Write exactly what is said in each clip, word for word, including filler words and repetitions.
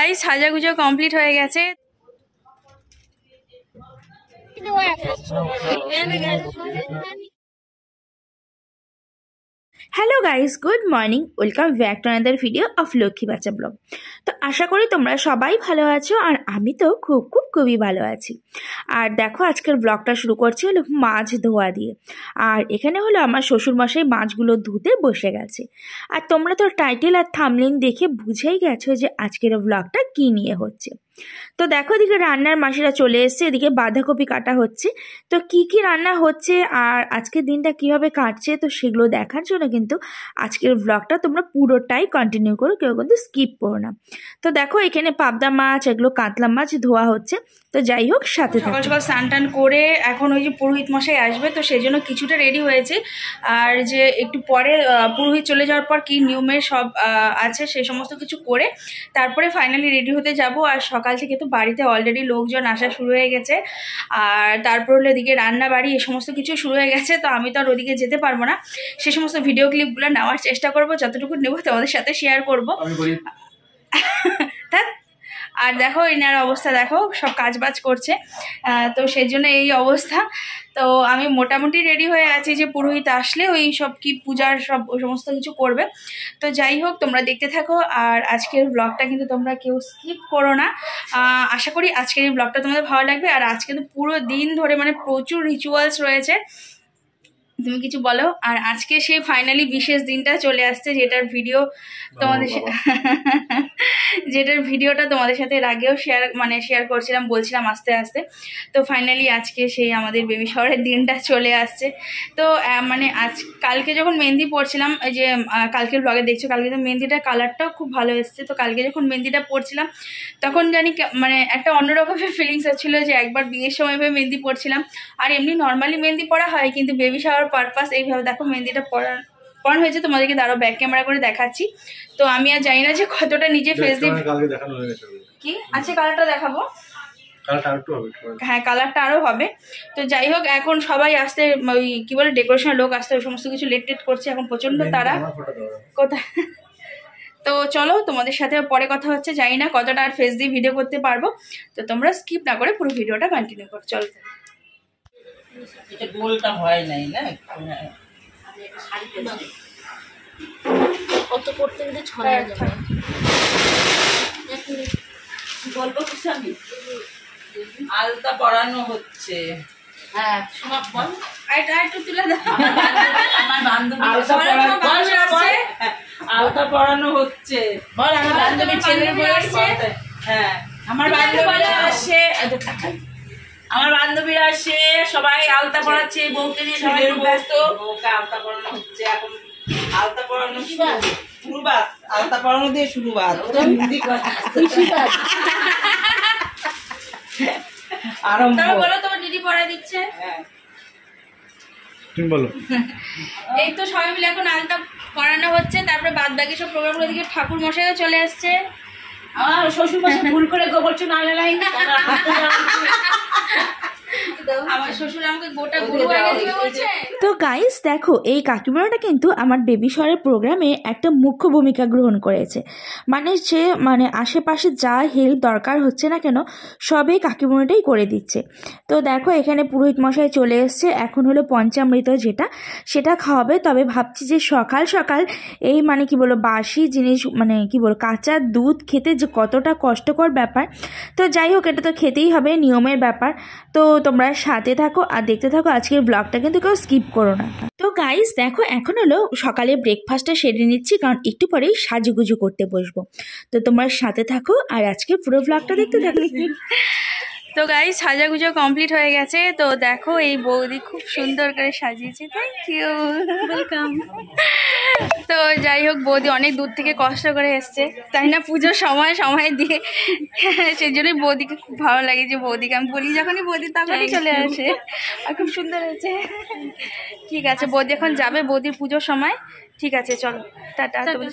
Guys সাজাগুজো complete হয়ে গেছে। Hello guys, good morning, welcome back to another video of Lakshmi বাচ্চা vlog. তো আশা করি তোমরা সবাই ভালো আছো, আর আমি তো খুব খুব খুবই ভালো আছি। আর দেখো আজকের ব্লগটা শুরু করছি হলো মাছ ধোয়া দিয়ে। আর এখানে হলো আমার শ্বশুরমশাই মাছগুলো ধুতে বসে গেছে। আর তোমরা তো টাইটেল আর থাম্বনেইল দেখে বুঝেই গেছো যে আজকের ব্লগটা কী নিয়ে হচ্ছে। তো দেখো এদিকে রান্নার মাসিরা চলে এসছে, এদিকে বাঁধাকপি কাটা হচ্ছে। তো কি কি রান্না হচ্ছে আর আজকের দিনটা কিভাবে কাটছে, তো সেগুলো দেখার জন্য কিন্তু আজকের ব্লগটা তোমরা পুরোটাই কন্টিনিউ করো, কেউ কিন্তু স্কিপ করো না। তো দেখো এখানে পাবদা মাছ, এগুলো কাতলা মাছ ধোয়া হচ্ছে। তো যাই হোক, সাথে সকাল সকাল স্নান টান করে এখন ওই যে পুরোহিত মশাই আসবে, তো সেই জন্য কিছুটা রেডি হয়েছে। আর যে একটু পরে পুরোহিত চলে যাওয়ার পর কি নিয়মের সব আছে সেই সমস্ত কিছু করে তারপরে ফাইনালি রেডি হতে যাব। আর সকাল থেকে তো বাড়িতে অলরেডি লোকজন আসা শুরু হয়ে গেছে, আর তারপর হলো এদিকে রান্না বাড়ি এ সমস্ত কিছু শুরু হয়ে গেছে। তো আমি তো আর ওদিকে যেতে পারবো না, সে সমস্ত ভিডিও ক্লিপগুলো নেওয়ার চেষ্টা করব, যতটুকু নেব তোমাদের সাথে শেয়ার করবো। আর দেখো এনার অবস্থা দেখো, সব কাজ বাজ করছে, তো সেই জন্য এই অবস্থা। তো আমি মোটামুটি রেডি হয়ে আছি যে পুরোহিত আসলে ওই সব কি পূজার সব সমস্ত কিছু করবে। তো যাই হোক তোমরা দেখতে থাকো, আর আজকের ব্লগটা কিন্তু তোমরা কেউ স্কিপ করো না। আশা করি আজকের এই ব্লগটা তোমাদের ভালো লাগবে। আর আজকে তো পুরো দিন ধরে মানে প্রচুর রিচুয়ালস রয়েছে, তুমি কিছু বলো। আর আজকে সেই ফাইনালি বিশেষ দিনটা চলে আসছে, যেটার ভিডিও তোমাদের যেটার ভিডিওটা তোমাদের সাথে এর আগেও শেয়ার মানে শেয়ার করছিলাম, বলছিলাম আস্তে আস্তে। তো ফাইনালি আজকে সেই আমাদের বেবি শাওয়ারের দিনটা চলে আসছে। তো মানে আজ কালকে যখন মেহেন্দি পড়ছিলাম, এই যে কালকের ব্লগে দেখছো, কালকে তো মেহেন্দিটার কালারটাও খুব ভালো এসছে। তো কালকে যখন মেহেন্দিটা পড়ছিলাম তখন জানি মানে একটা অন্যরকমের ফিলিংস হচ্ছিল যে একবার বিয়ের সময় ভেবে মেহেন্দি পড়ছিলাম। আর এমনি নর্মালি মেহেন্দি পড়া হয়, কিন্তু বেবি শাওয়ার পারপাস এইভাবে দেখো মেহেন্দিটা পড়া পড়ানো হয়েছে। তোমাদেরকে দাঁড়াও ব্যাক ক্যামেরা করে দেখাচ্ছি। তো আমি আর জানি না যে কতটা নিজে ফেস দিয়ে কি আছে, কালারটা দেখাবো, হ্যাঁ কালারটা আরও হবে। তো যাই হোক এখন সবাই আসতে ওই কি বলে ডেকোরেশনের লোক আসতে ওই সমস্ত কিছু লেট টেট করছে, এখন প্রচণ্ড তারা কোথায়। তো চলো তোমাদের সাথে পরে কথা হচ্ছে, জানি না কতটা আর ফেস দিয়ে ভিডিও করতে পারবো। তো তোমরা স্কিপ না করে পুরো ভিডিওটা কন্টিনিউ করো, চলো। এটা গোলটা হয় নাই না, কত করতে গেলে ছড়ায় যাবে। গল্প কিছু আমি আলতা পরানো হচ্ছে। হ্যাঁ শোনা বল, আইটা একটু তুলে দাও। আমার বান্ধবী আলতা পরানো হচ্ছে, বল আমার বান্ধবী ছেলের বয়সে। হ্যাঁ আমার বান্ধবীরা আসে, আমার বান্ধবীরা আসে, সবাই আলতা পরাচ্ছে, বউকে নিয়ে সবাই ব্যস্ত। বউকে আলতা পরানো হচ্ছে, এখন আলতা পরানো শুরুবাত, আলতা পরানো দিয়ে শুরুবাত। আরম্ভ বলো, তোমার দিদি পড়ায় দিচ্ছে। হ্যাঁ তুমি বলো। এই তো সবাই মিলে এখন আলতা পরানো হচ্ছে, তারপরে বাদ বাকি সব প্রোগ্রামগুলো দিকে ঠাকুর মশাইও চলে আসছে। আমার শ্বশুর মশাই ভুল করে গোবর চুন আলে নাই, আমার শ্বশুর আমাকে গোটা গরু এনে দিবে বলছে। তো গাইস দেখো এই কাকিমুড়াটা কিন্তু আমার বেবি শাওয়ারের প্রোগ্রামে একটা মুখ্য ভূমিকা গ্রহণ করেছে। মানে সে মানে আশেপাশে যা হেল্প দরকার হচ্ছে না কেন সবই কাকিমুড়াটাই করে দিচ্ছে। তো দেখো এখানে পুরোহিত মশাই চলে এসছে, এখন হলো পঞ্চামৃত যেটা সেটা খাওয়াবে। তবে ভাবছি যে সকাল সকাল এই মানে কি বলো বাসি জিনিস মানে কি বলো কাঁচা দুধ খেতে যে কতটা কষ্টকর ব্যাপার। তো যাই হোক এটা তো খেতেই হবে, নিয়মের ব্যাপার। তো তোমরা সাথে থাকো আর দেখতে থাকো আজকের ব্লগটা, কিন্তু কেউ স্কিপ করো না। তো গাইস দেখো এখন হলো সকালে ব্রেকফাস্টটা সেরে নিচ্ছি, কারণ একটু পরেই সাজুগুজু করতে বসবো। তো তোমরা সাথে থাকো আর আজকে পুরো ব্লগটা দেখতে থাকো। তো গাইস সাজাগুজো কমপ্লিট হয়ে গেছে। তো দেখো এই বৌদি খুব সুন্দর করে সাজিয়েছে, থ্যাংক ইউ, ওয়েলকাম। তো যাই হোক বৌদি অনেক দূর থেকে কষ্ট করে এসছে, তাই না, পুজোর সময় সময় দিয়ে। সেই জন্যই বৌদিকে খুব ভালো লাগে, যে বৌদিকে আমি বলি যখনই বৌদি তখনই চলে আসে। আর খুব সুন্দর হয়েছে। ঠিক আছে বৌদি এখন যাবে, বৌদির পুজোর সময়। ঠিক আছে চলো টাটা, তোমাদের পরে।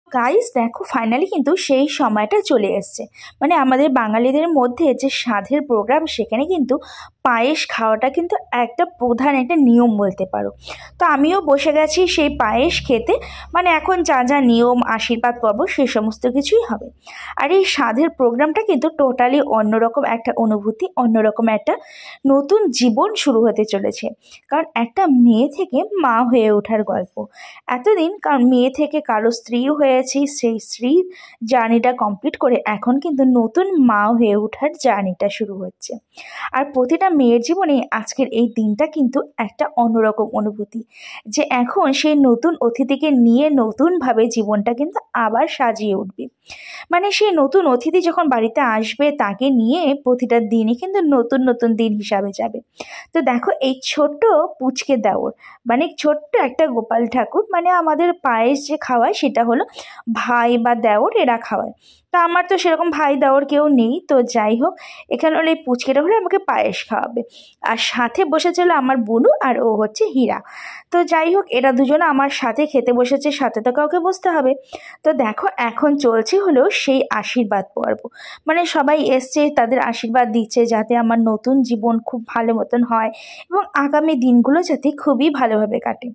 গাইস দেখো ফাইনালি কিন্তু সেই সময়টা চলে এসছে, মানে আমাদের বাঙালিদের মধ্যে যে স্বাদের প্রোগ্রাম সেখানে কিন্তু পায়েস খাওয়াটা কিন্তু একটা প্রধান একটা নিয়ম বলতে পারো। তো আমিও বসে গেছি সেই পায়েস খেতে, মানে এখন যা যা নিয়ম আশীর্বাদ পর্ব সে সমস্ত কিছুই হবে। আর এই স্বাদের প্রোগ্রামটা কিন্তু টোটালি অন্যরকম একটা অনুভূতি, অন্যরকম একটা নতুন জীবন শুরু হতে চলেছে। কারণ একটা মেয়ে থেকে মা হয়ে ওঠার গল্প। এতদিন কারণ মেয়ে থেকে কারো স্ত্রী হয়েছি, সেই স্ত্রীর জার্নিটা কমপ্লিট করে এখন কিন্তু নতুন মা হয়ে ওঠার জার্নিটা শুরু হচ্ছে। আর প্রতিটা মেয়ের জীবনে আজকের এই দিনটা কিন্তু একটা অন্যরকম অনুভূতি, যে এখন সেই নতুন অতিথিকে নিয়ে নতুনভাবে জীবনটা কিন্তু আবার সাজিয়ে উঠবে। মানে সেই নতুন অতিথি যখন বাড়িতে আসবে তাকে নিয়ে প্রতিটা দিনই কিন্তু নতুন নতুন দিন হিসাবে যাবে। তো দেখো এই ছোট্ট পুচকে দেওর, মানে ছোট্ট একটা গোপাল ঠাকুর, মানে আমাদের পায়েস যে খাওয়ায় সেটা হলো ভাই বা দেওর এরা খাওয়ায়। তা আমার তো সেরকম ভাই দেওর কেউ নেই, তো যাই হোক এখানে হলো এই পুচকেটা হলে আমাকে পায়েস খাওয়াবে। আর সাথে বসেছিল আমার বুনু, আর ও হচ্ছে হীরা। তো যাই হোক এরা দুজনে আমার সাথে খেতে বসেছে, সাথে তো কাউকে বসতে হবে। তো দেখো এখন চলছে হলো সেই আশীর্বাদ পর্ব, মানে সবাই এসছে তাদের আশীর্বাদ দিচ্ছে যাতে আমার নতুন জীবন খুব ভালো মতন হয় এবং আগামী দিনগুলো যাতে খুবই ভালোভাবে কাটে।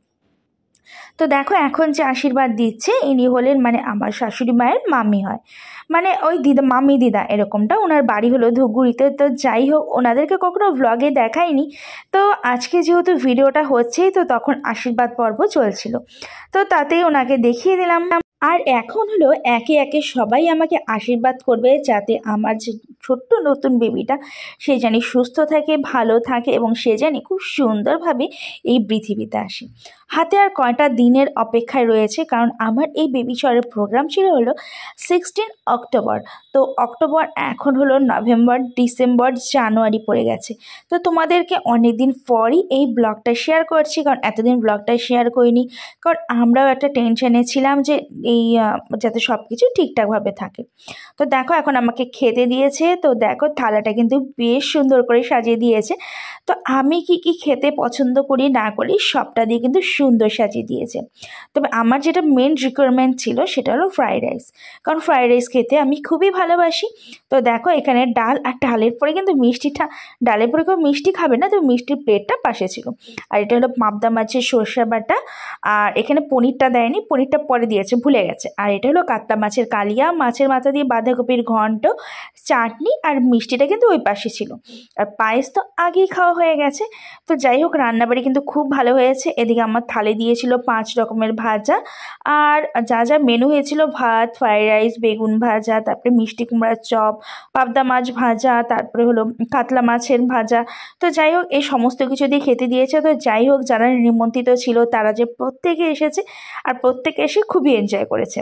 তো দেখো এখন যে আশীর্বাদ দিচ্ছে ইনি হলেন মানে আমার শাশুড়ি মায়ের মামি হয়, মানে ওই দিদা মামি দিদা এরকমটা। ওনার বাড়ি হলো ধূপগুড়িতে। তো যাই হোক ওনাদেরকে কখনো ভ্লগে দেখাইনি, তো আজকে যেহেতু ভিডিওটা হচ্ছেই তো তখন আশীর্বাদ পর্ব চলছিল, তো তাতেই ওনাকে দেখিয়ে দিলাম। আর এখন হলো একে একে সবাই আমাকে আশীর্বাদ করবে যাতে আমার যে ছোট্ট নতুন বেবিটা সে জানি সুস্থ থাকে, ভালো থাকে এবং সে জানি খুব সুন্দরভাবে এই পৃথিবীতে আসে। হাতে আর কয়টা দিনের অপেক্ষায় রয়েছে, কারণ আমার এই বেবি শোয়ারের প্রোগ্রাম ছিল হলো সিক্সটিন অক্টোবর। তো অক্টোবর এখন হলো নভেম্বর, ডিসেম্বর, জানুয়ারি পড়ে গেছে। তো তোমাদেরকে অনেক দিন পরই এই ব্লগটা শেয়ার করছি, কারণ এতদিন ব্লগটা শেয়ার করিনি, কারণ আমরাও একটা টেনশনে ছিলাম যে এই যাতে সব কিছু ঠিকঠাকভাবে থাকে। তো দেখো এখন আমাকে খেতে দিয়েছে, তো দেখো থালাটা কিন্তু বেশ সুন্দর করে সাজিয়ে দিয়েছে। তো আমি কি কি খেতে পছন্দ করি না করি সবটা দিয়ে কিন্তু সুন্দর সাজিয়ে দিয়েছে। তবে আমার যেটা মেন রিকোয়ারমেন্ট ছিল সেটা হলো ফ্রাইড রাইস, কারণ ফ্রাইড রাইস খেতে আমি খুবই ভালোবাসি। তো দেখো এখানে ডাল, আর ডালের পরে কিন্তু মিষ্টিটা, ডালের পরে কেউ মিষ্টি খাবে না, তো মিষ্টির প্লেটটা পাশে ছিল। আর এটা হলো পাবদা মাছের সর্ষে বাটা, আর এখানে পনিরটা দেয়নি, পনিরটা পরে দিয়েছে ভুলে গেছে। আর এটা হলো কাতলা মাছের কালিয়া, মাছের মাথা দিয়ে বাঁধাকপির ঘন্ট, চাটনি আর মিষ্টিটা কিন্তু ওই পাশে ছিল। আর পায়েস তো আগেই খাওয়া হয়ে গেছে। তো যাই হোক রান্নাবাড়ি কিন্তু খুব ভালো হয়েছে। এদিকে আমার থালে দিয়েছিল পাঁচ রকমের ভাজা, আর যা যা মেনু হয়েছিল ভাত, ফ্রাইড রাইস, বেগুন ভাজা, তারপরে মিষ্টি কুমড়ার চপ, পাবদা মাছ ভাজা, তারপরে হলো কাতলা মাছের ভাজা। তো যাই হোক এই সমস্ত কিছু দিয়ে খেতে দিয়েছে। তো যাই হোক যারা নিমন্ত্রিত ছিল তারা যে প্রত্যেকে এসেছে, আর প্রত্যেকে এসে খুবই এনজয় করেছে।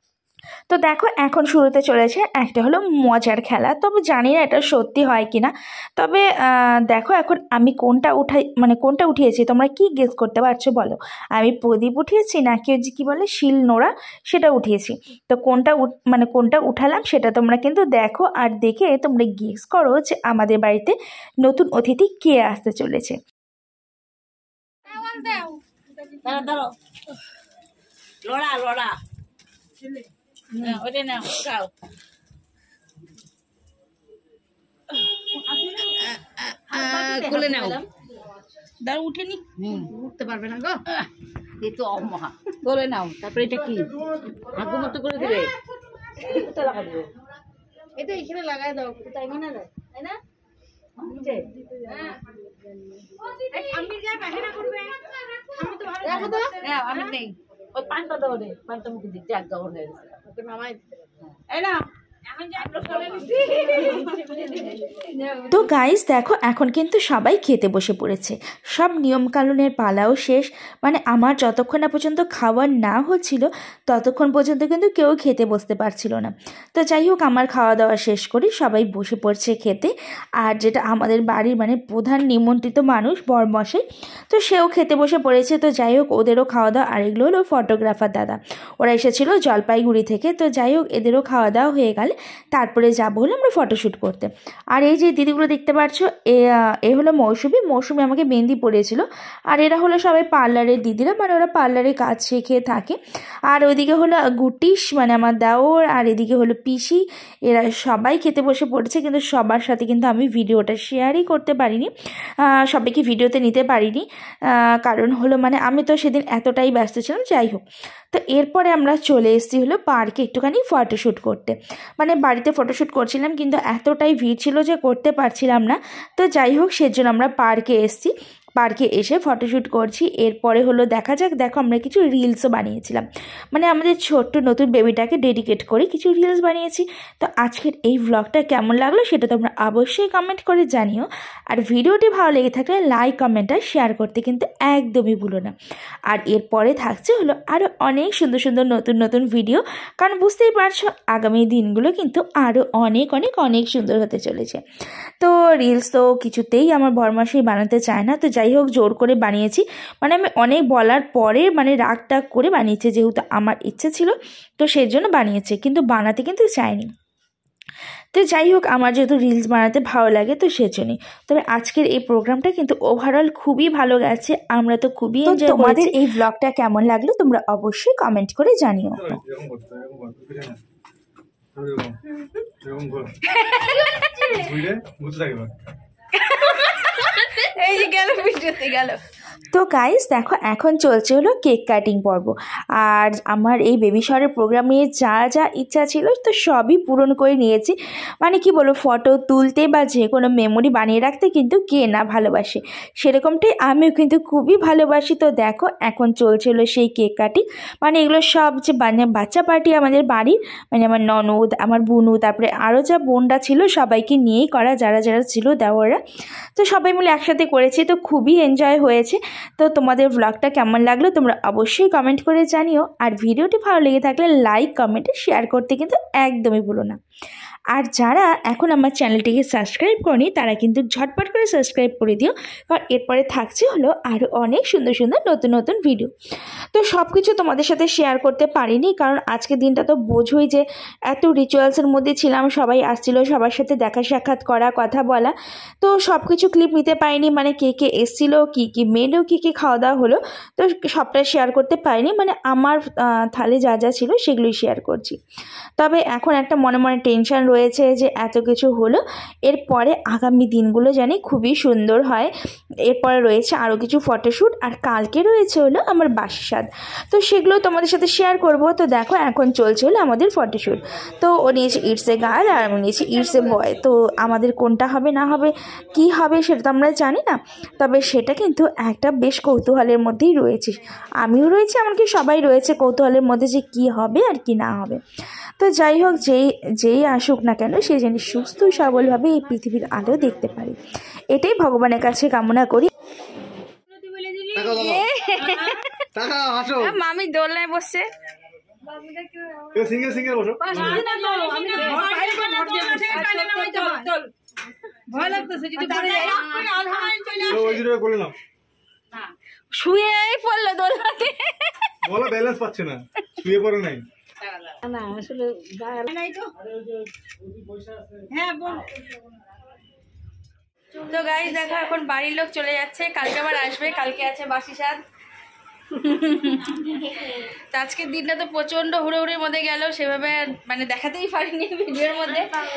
তো দেখো এখন শুরুতে চলেছে একটা হলো মজার খেলা, তবে জানি না এটা সত্যি হয় কি না। তবে দেখো এখন আমি কোনটা উঠাই, মানে কোনটা উঠিয়েছি তোমরা কি গেস করতে পারছো বলো? আমি প্রদীপ উঠিয়েছি নাকি ওই যে কী বলে শিল নোড়া সেটা উঠিয়েছি। তো কোনটা মানে কোনটা উঠালাম সেটা তোমরা কিন্তু দেখো, আর দেখে তোমরা গেস করো যে আমাদের বাড়িতে নতুন অতিথি কে আসতে চলেছে। লড়া লড়া ওটা নাও খাও। কোলে নাও, দাঁড়া উঠেনি, উঠতে পারবে না গো, এই তো অমহা। কোলে নাও, তারপরে এটা কি আগু মতো করে দেবে, এটা লাগা দেবে, এটা এখানে লাগাই দাও, তাই মনে হয় তাই না? আমি যা বাহিনা করবে আমি তো ভালো রাখো তো, না আমি নেই। ওই পানটা দাও রে, পানটা মুখে দিতে এক গাওর হয়ে গেছে, ওকে নামাই দিতে। এই না তো গাইস দেখো এখন কিন্তু সবাই খেতে বসে পড়েছে, সব নিয়মকানুনের পালাও শেষ। মানে আমার যতক্ষণ না পর্যন্ত খাওয়ার না হচ্ছিল ততক্ষণ পর্যন্ত কিন্তু কেউ খেতে বসতে পারছিল না। তো যাই হোক আমার খাওয়া দাওয়া শেষ করি, সবাই বসে পড়ছে খেতে। আর যেটা আমাদের বাড়ির মানে প্রধান নিমন্ত্রিত মানুষ বরমশাই, তো সেও খেতে বসে পড়েছে। তো যাই হোক ওদেরও খাওয়া দাওয়া, আর এগুলো হলো ফটোগ্রাফার দাদা, ওরা এসেছিলো জলপাইগুড়ি থেকে। তো যাই হোক এদেরও খাওয়া দাওয়া হয়ে গেলে তারপরে যাবো হলো আমরা ফটোশ্যুট করতে। আর এই যে দিদিগুলো দেখতে পাচ্ছ, এ এ হলো মৌসুমি। মৌসুমি আমাকে মেহেন্দি পড়িয়েছিল। আর এরা হলো সবাই পার্লারের দিদিরা, মানে ওরা পার্লারে কাজ শিখে থাকে। আর ওইদিকে হলো গুটিস মানে আমার দেওর, আর এদিকে হলো পিসি, এরা সবাই খেতে বসে পড়েছে। কিন্তু সবার সাথে কিন্তু আমি ভিডিওটা শেয়ারই করতে পারিনি, সবাইকে ভিডিওতে নিতে পারিনি, কারণ হলো মানে আমি তো সেদিন এতটাই ব্যস্ত ছিলাম। যাই হোক, তো এরপরে আমরা চলে এসেছি হলো পার্কে একটুখানি ফটোশ্যুট করতে। মানে বাড়িতে ফটোশ্যুট করছিলাম কিন্তু এতটাই ভিড় ছিল যে করতে পারছিলাম না। তো যাই হোক, সেজন্য আমরা পার্কে এসেছি, পার্কে এসে ফটোশ্যুট করছি। এরপরে হলো দেখা যাক, দেখো আমরা কিছু রিলসও বানিয়েছিলাম, মানে আমাদের ছোট্ট নতুন বেবিটাকে ডেডিকেট করে কিছু রিলস বানিয়েছি। তো আজকের এই ব্লগটা কেমন লাগলো সেটা তোমরা অবশ্যই কমেন্ট করে জানিও। আর ভিডিওটি ভালো লেগে থাকলে লাইক কমেন্ট আর শেয়ার করতে কিন্তু একদমই ভুলো না। আর এরপরে থাকছে হলো আরও অনেক সুন্দর সুন্দর নতুন নতুন ভিডিও, কারণ বুঝতেই পারছো আগামী দিনগুলো কিন্তু আরও অনেক অনেক অনেক সুন্দর হতে চলেছে। তো রিলস তো কিছুতেই আমার বরমাসই বানাতে চায় না, তো যাই হোক জোর করে বানিয়েছি। মানে আমি অনেক বলার পরে মানে রাগ টাগ করে বানিয়েছি, যেহেতু আমার ইচ্ছে ছিল তো সেই জন্য বানিয়েছে, কিন্তু বানাতে কিন্তু চাইনি। তো যাই হোক, আমার যেহেতু রিলস বানাতে ভালো লাগে তো সেজন্যই। তবে আজকের এই প্রোগ্রামটা কিন্তু ওভারঅল খুবই ভালো গেছে, আমরা তো খুবই এনজয় করেছি। তোমাদের এই ব্লগটা কেমন লাগলো তোমরা অবশ্যই কমেন্ট করে জানিও। এই যে গেল ভিডিওতে গেল। তো গাইস দেখো, এখন চলছে হলো কেক কাটিং পর্ব। আর আমার এই বেবি শাওয়ারের প্রোগ্রামে যা যা ইচ্ছা ছিল তো সবই পূরণ করে নিয়েছি। মানে কি বলো, ফটো তুলতে বা যে কোনো মেমোরি বানিয়ে রাখতে কিন্তু কে না ভালোবাসে, সেরকমটাই আমিও কিন্তু খুবই ভালোবাসি। তো দেখো এখন চলছে হলো সেই কেক কাটিং। মানে এগুলো সব যে বাচ্চা পার্টি আমাদের বাড়ির, মানে আমার ননদ, আমার বুনু, তারপরে আরও যা বোনরা ছিল সবাইকে নিয়েই করা, যারা যারা ছিল দেওয়াররা, তো সবাই মিলে একসাথে করেছি। তো খুবই এনজয় হয়েছে। তো তোমাদের ব্লগটা কেমন লাগলো তোমরা অবশ্যই কমেন্ট করে জানিও। আর ভিডিওটি ভালো লেগে থাকলে লাইক কমেন্ট শেয়ার করতে কিন্তু একদমই ভুলো না। আর যারা এখন আমার চ্যানেলটিকে সাবস্ক্রাইব করনি তারা কিন্তু ঝটপট করে সাবস্ক্রাইব করে দিও, কারণ এরপরে থাকছে হলো আরও অনেক সুন্দর সুন্দর নতুন নতুন ভিডিও। তো সব কিছু তোমাদের সাথে শেয়ার করতে পারিনি, কারণ আজকের দিনটা তো বোঝোই যে এত রিচুয়ালসের মধ্যে ছিলাম, সবাই আসছিল, সবার সাথে দেখা সাক্ষাৎ করা, কথা বলা, তো সব কিছু ক্লিপ নিতে পারিনি। মানে কে কে এসেছিলো, কী কী মেলো, কী কী খাওয়া দাওয়া হলো, তো সবটা শেয়ার করতে পারিনি। মানে আমার থালে যা যা ছিল সেগুলোই শেয়ার করছি। তবে এখন একটা মনে মনে টেনশন রয়েছে যে এত কিছু হলো, এরপরে আগামী দিনগুলো জানি খুবই সুন্দর হয়। এরপরে রয়েছে আরও কিছু ফটোশ্যুট, আর কালকে রয়েছে হলো আমার বাসি স্বাদ, তো সেগুলো তোমাদের সাথে শেয়ার করব। তো দেখো এখন চলছে হলো আমাদের ফটোশ্যুট। তো ও নিয়েছে ইটস এ গার্ল আর আমি নিয়েছি ইটস এ বয়। তো আমাদের কোনটা হবে না হবে কি হবে সেটা তো আমরা জানি না, তবে সেটা কিন্তু একটা বেশ কৌতূহলের মধ্যেই রয়েছে। আমিও রয়েছি, এমনকি সবাই রয়েছে কৌতূহলের মধ্যে যে কি হবে আর কি না হবে। তো যাই হোক, যেই যেই আসুক না কেন সে যেন সুস্থ সবলভাবে এই পৃথিবীর আলো দেখতে পারে, এটাই ভগবানের কাছে কামনা করি। মামি দোলনায় বসছে, শুয়ে পড়লো দোলনাতে, বলো ব্যালেন্স পাচ্ছে না, শুয়ে পড়ে নাই। তো গাইস দেখো এখন বাড়ির লোক চলে যাচ্ছে, কালকে আবার আসবে, কালকে আছে বাসি স্বাদ। তো আজকের দিনটা তো প্রচন্ড হুড়োহুড়ির মধ্যে গেল, সেভাবে মানে দেখাতেই পারিনি ভিডিওর মধ্যে।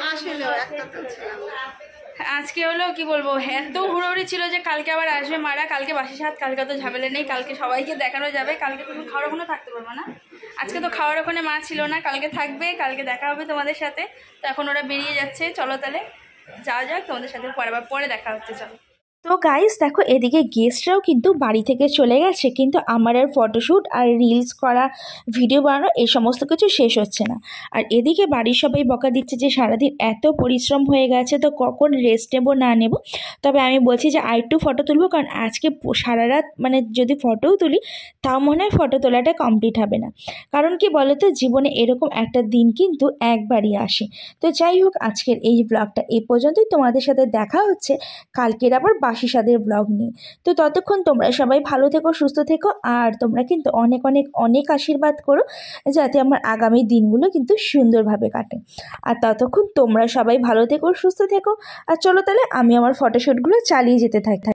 আজকে হলো কি বলবো, এত হুড়োহুড়ি ছিল যে কালকে আবার আসবে মারা, কালকে বাসি স্বাদ, কালকে তো ঝামেলা নেই, কালকে সবাইকে দেখানো যাবে। কালকে তুমি খাওয়ার ওখানে থাকতে পারবে না, আজকে তো খাওয়ার ওখানে মা ছিল না, কালকে থাকবে, কালকে দেখা হবে তোমাদের সাথে। তো এখন ওরা বেরিয়ে যাচ্ছে, চলো তাহলে যাওয়া যাক, তোমাদের সাথে পরে আবার পরে দেখা হচ্ছে, চলো। তো গাইস দেখো, এদিকে গেস্টরাও কিন্তু বাড়ি থেকে চলে গেছে, কিন্তু আমার আর ফটোশ্যুট আর রিলস করা, ভিডিও বানানো এই সমস্ত কিছু শেষ হচ্ছে না। আর এদিকে বাড়ির সবাই বকা দিচ্ছে যে সারাদিন এত পরিশ্রম হয়ে গেছে, তো কখন রেস্ট নেবো না নেব। তবে আমি বলছি যে আর একটু ফটো তুলবো, কারণ আজকে সারা রাত মানে যদি ফটোও তুলি তাও মনে হয় ফটো তোলাটা কমপ্লিট হবে না। কারণ কি বলতো, জীবনে এরকম একটা দিন কিন্তু একবারই আসে। তো যাই হোক, আজকের এই ব্লগটা এই পর্যন্তই, তোমাদের সাথে দেখা হচ্ছে কালকের আবার বাসি স্বাদের ব্লগ নিয়ে। তো ততক্ষণ তোমরা সবাই ভালো থেকো, সুস্থ থেকো, আর তোমরা কিন্তু অনেক অনেক অনেক আশীর্বাদ করো যাতে আমার আগামী দিনগুলো কিন্তু সুন্দরভাবে কাটে। আর ততক্ষণ তোমরা সবাই ভালো থেকো, সুস্থ থেকো। আর চলো তাহলে আমি আমার ফটোশ্যুটগুলো চালিয়ে যেতে থাকি।